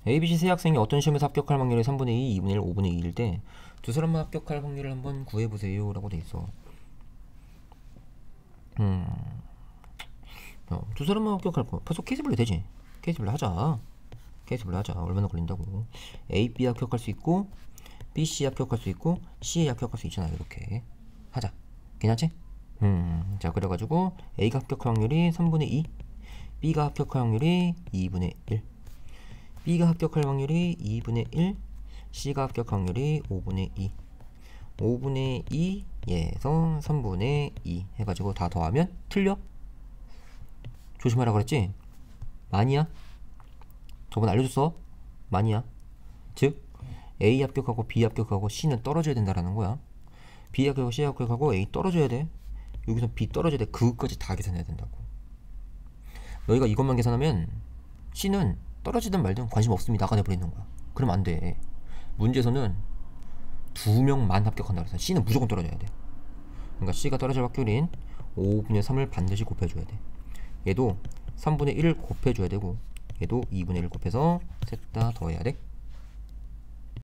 A, B, C 세 학생이 어떤 시험에서 합격할 확률이 3분의 2, 2분의 1, 5분의 2일 때 두 사람만 합격할 확률을 한번 구해보세요 라고 돼 있어. 두 사람만 합격할 거 벌써 케이스 분류 되지? 케이스 분류 하자. 케이스 분류 하자. 얼마나 걸린다고. A, B 합격할 수 있고 B, C 합격할 수 있고 C 합격할 수 있잖아. 이렇게 하자. 괜찮지? 자, 그래가지고 A가 합격할 확률이 3분의 2, B가 합격할 확률이 2분의 1, B가 합격할 확률이 2분의 1, C가 합격할 확률이 5분의 2, 5분의 2에서 3분의 2 해가지고 다 더하면 틀려? 조심하라 그랬지? 많이야? 저번에 알려줬어? 많이야. 즉 A 합격하고 B 합격하고 C는 떨어져야 된다라는 거야. B 합격하고 C 합격하고 A 떨어져야 돼. 여기서 B 떨어져야 돼. 그것까지 다 계산해야 된다고. 너희가 이것만 계산하면 C는 떨어지든 말든 관심 없으면 나가내버리는 거야. 그러면 안 돼. 문제에서는 2명만 합격한다 그래서 C는 무조건 떨어져야 돼. 그러니까 C가 떨어질 확률인 5분의 3을 반드시 곱해줘야 돼. 얘도 3분의 1을 곱해줘야 되고 얘도 2분의 1 곱해서 셋 다 더해야 돼.